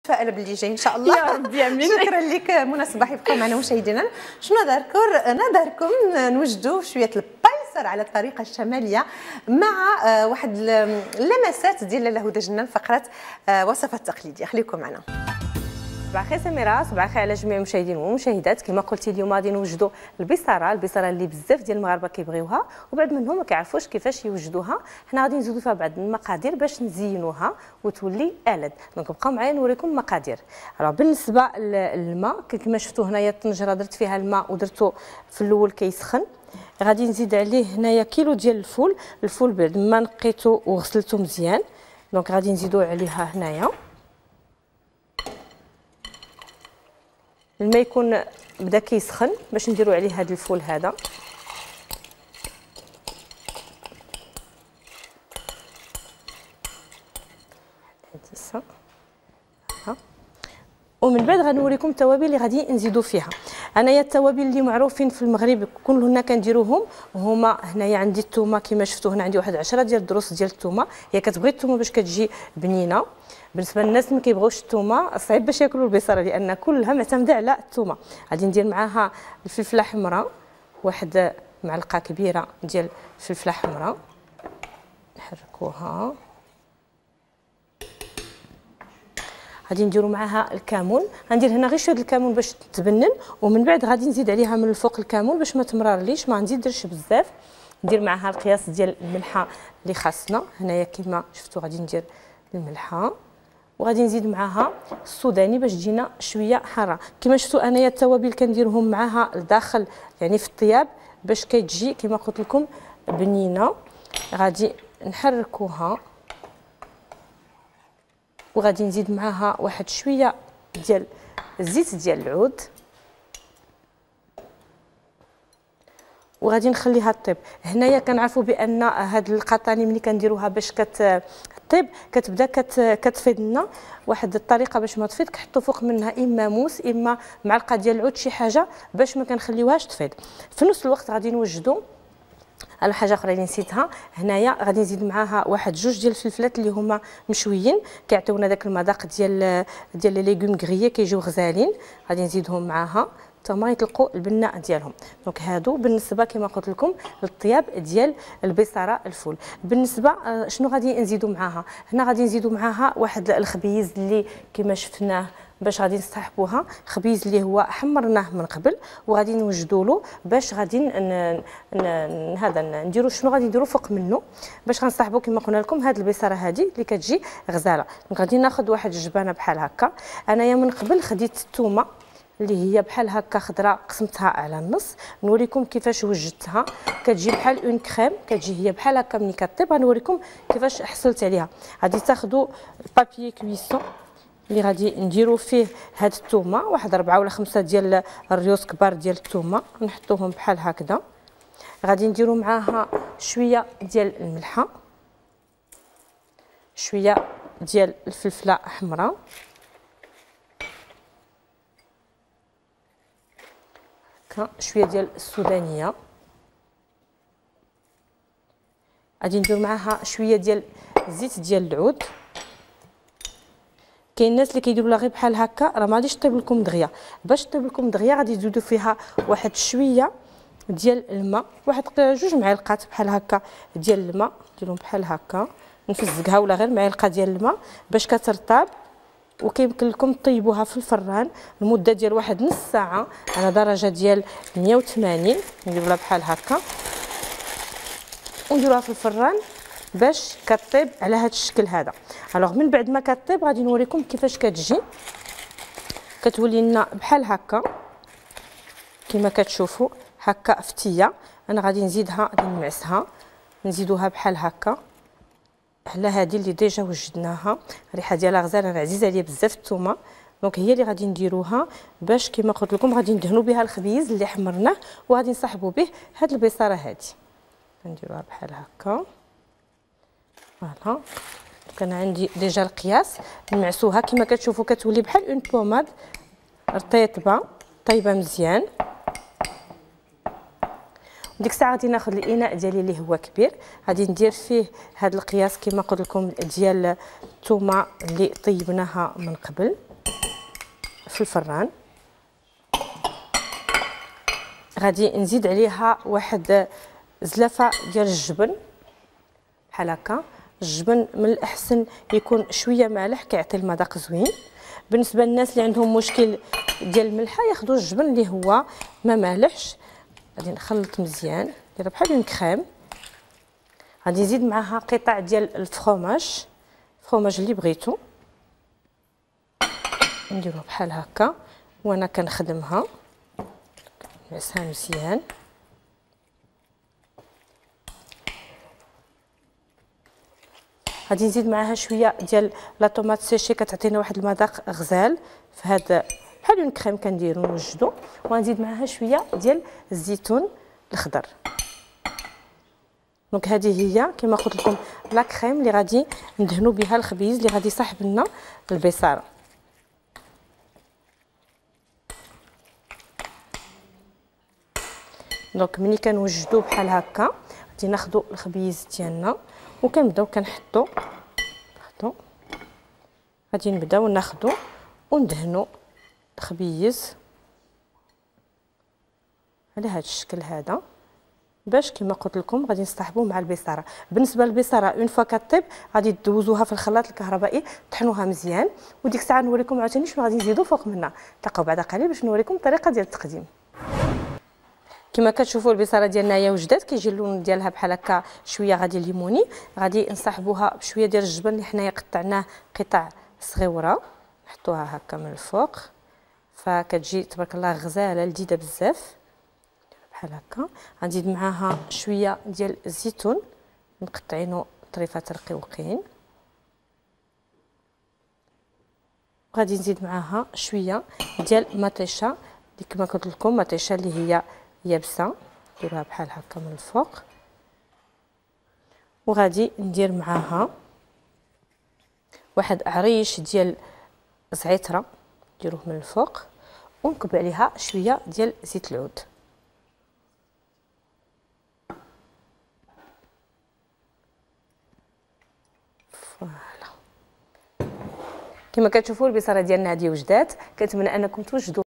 متفائله باللي جاي ان شاء الله. يا ربي امين. شكرا لك منى صباح، يبقوا معنا مشاهدينا. شنو نذكركم نوجدوا شويه البايسر على الطريقه الشماليه مع واحد اللمسات ديال لاله هدى جنان فقره وصفات تقليديه. خليكم معنا. صباح الخير سميره، صباح الخير على جميع المشاهدين والمشاهدات. كما قلتي اليوم غادي نوجدوا البصاره اللي بزاف ديال المغاربه كيبغيوها وبعض منهم ما كيعرفوش كيفاش يوجدوها. حنا غادي نزيدوا فيها بعض المقادير باش نزينوها وتولي ألذ. دونك بقاو معايا نوريكم المقادير. بالنسبه للماء كما شفتوا هنايا الطنجره درت فيها الماء ودرتو في الاول كيسخن. غادي نزيد عليه هنايا كيلو ديال الفول بعد ما نقيته وغسلته مزيان. دونك غادي نزيدوا عليها هنايا الماء يكون بدا كيسخن باش نديروا عليه هذا الفول هذا. ومن بعد غنوريكم التوابل اللي غادي نزيدوا فيها. انايا التوابل اللي معروفين في المغرب كلنا كنديروهم هما هنايا عندي الثومه كما شفتوا هنا عندي واحد 10 ديال الدروس ديال الثومه. هي كتبغي الثومه باش كتجي بنينه. بالنسبه للناس اللي ما كيبغيوش الثومه صعيب باش ياكلوا البصاره لان كلها معتمده على الثومه. غادي ندير معاها الفلفله حمراء، واحد معلقه كبيره ديال الفلفله حمراء نحركوها. غادي نديروا معاها الكمون. غندير هنا غير شويه الكمون باش تبنن ومن بعد غادي نزيد عليها من الفوق الكمون باش ما تمررليش، ما نزيدش بزاف. ندير معاها القياس ديال الملحه اللي خاصنا. هنايا كما شفتوا غادي ندير الملحه وغادي نزيد معاها السوداني باش تجينا شويه حاره. كما شفتوا انايا التوابل كنديرهم معاها لداخل يعني في الطياب باش كتجي كما قلت لكم بنينه. غادي نحركوها وغادي نزيد معاها واحد شويه ديال الزيت ديال العود وغادي نخليها طيب. هنايا كنعرفوا بان هاد القطاني ملي كنديروها باش كطيب كتبدا كتفيض لنا. واحد الطريقه باش ما تفيض كنحطوا فوق منها اما موس اما معلقه ديال العود شي حاجه باش ما كنخليوهاش تفيض. في نفس الوقت غادي نوجدوا على حاجه اخرى اللي نسيتها. هنايا غادي نزيد معاها واحد جوج ديال الفلفلات اللي هما مشويين كيعطيونا داك المذاق ديال لي ليغوم غريي كيجيو غزالين. غادي نزيدهم معاها تما يطلقوا البناء ديالهم. دونك هادو بالنسبه كما قلت لكم للطياب ديال البصاره الفول. بالنسبه شنو غادي نزيدوا معاها؟ هنا غادي نزيدوا معاها واحد الخبيز اللي كما شفناه باش غادي نصطحبوها. خبيز اللي هو حمرناه من قبل وغادي نوجدوا له باش غادي هذا نديروا شنو غادي نديروا فوق منه باش غنصاحبوا كما قلنا لكم هاد البصاره هذه اللي كتجي غزاله. دونك غادي ناخذ واحد الجبانه بحال هكا. انايا من قبل خديت الثومه اللي هي بحال هكا خضراء قسمتها على النص. نوريكم كيفاش وجدتها. كتجي بحال اون كريم، كتجي هي بحال هكا ملي كطيب. غنوريكم كيفاش حصلت عليها. غادي تاخذوا البابي كويسون اللي غادي نديروا فيه هاد الثومه واحد 4 ولا 5 ديال الريوس كبار ديال الثومه نحطوهم بحال هكذا. غادي نديروا معاها شويه ديال الملحه، شويه ديال الفلفله حمراء، شويه ديال السودانيه. غادي ندير معاها شويه ديال الزيت ديال العود. كاين الناس اللي كيديروا لها غير بحال هكا راه ما غاديش طيب لكم دغيا. باش طيب لكم دغيا غادي تزيدوا فيها واحد شويه ديال الماء، واحد جوج معالق بحال هكا ديال الماء. ديرهم بحال هكا نفزقها ولا غير معلقه ديال الماء باش كترطاب. وكيمكن لكم طيبوها في الفران لمده ديال واحد نص ساعه على درجه ديال 180. نديروا لها بحال هكا ونديروها في الفران باش كطيب على هذا الشكل هذا. الوغ من بعد ما كطيب غادي نوريكم كيفاش كتجي. كتولي لنا بحال هكا كما كتشوفوا هكا فتيه. انا غادي نزيدها غادي نمعسها نزيدوها بحال هكا على هذه اللي ديجا وجدناها. الريحه ديالها غزاله، انا عزيزه عليا بزاف الثومه. دونك هي اللي غادي نديروها باش كما قلت لكم غادي ندهنوا بها الخبيز اللي حمرناه وغادي نصاحبوا به هاد البصاره هذه. نديروها بحال هكا فوالا. كان عندي ديجا القياس. نمعسوها كما كتشوفوا كتولي بحال اون بوماد رطيبه طيبه مزيان. ديك الساعه غادي ناخذ الاناء ديالي اللي هو كبير. غادي ندير فيه هذا القياس كما قلت لكم ديال الثومه اللي طيبناها من قبل. في الفران. غادي نزيد عليها واحد زلافه ديال الجبن بحال هكا. الجبن من الاحسن يكون شويه مالح كيعطي المذاق زوين. بالنسبه للناس اللي عندهم مشكل ديال الملحه ياخذوا الجبن اللي هو ما مالحش. غادي نخلط مزيان دايره بحال اون كريم. غادي نزيد معها قطع ديال الفرomage اللي بغيتو، نديروها بحال هكا وانا كنخدمها نعسها مزيان. غادي نزيد معها شويه ديال لا طوماط سيشي كتعطينا واحد المذاق غزال في هذا بحال اون كريم كنديرو نوجدو. وغنزيد معها شويه ديال الزيتون الخضر. دونك هذه هي كما قلت لكم لا كريم اللي غادي ندهنوا بها الخبيز اللي غادي يصاحب لنا البصاره. دونك ملي كنوجدوا بحال هكا غادي ناخذوا الخبيز ديالنا وكنبداو كنحطوا غادي نبداو ناخذوا وندهنوا الخبيز على هذا الشكل هذا باش كما قلت لكم غادي نصطحبوه مع البصاره. بالنسبه للبصاره اون فوا كطيب غادي تدوزوها في الخلاط الكهربائي طحنوها مزيان وديك الساعه نوريكم عاوتاني شنو غادي نزيدوا فوق منها. تلقاو بعد قليل باش نوريكم الطريقه ديال التقديم. كما كتشوفوا البصاره ديالنا هي وجدات كيجي اللون ديالها بحال هكا شويه غادي ليموني. غادي نصاحبوها بشويه ديال الجبن اللي حنايا قطعناه قطع صغيره نحطوها هكا من الفوق فكتجي تبارك الله غزاله لذيذه بزاف بحال هكا. غنزيد معاها شويه ديال الزيتون مقطعينو طريفات رقيقين. وغادي نزيد معاها شويه ديال مطيشه اللي كما قلت لكم مطيشه اللي هي يابسه نديروها بحال هكا من الفوق. وغادي ندير معاها واحد عريش ديال زعتره نديروه من الفوق ونكب عليها شويه ديال زيت العود. فوالا كما كتشوفوا البصاره ديالنا هذه وجدات. كنتمنى انكم توجدوا